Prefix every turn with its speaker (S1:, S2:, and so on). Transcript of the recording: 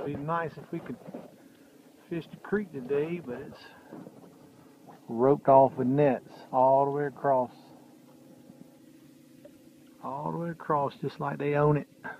S1: be nice if we could fish the creek today, but it's roped off with nets all the way across. All the way across, just like they own it.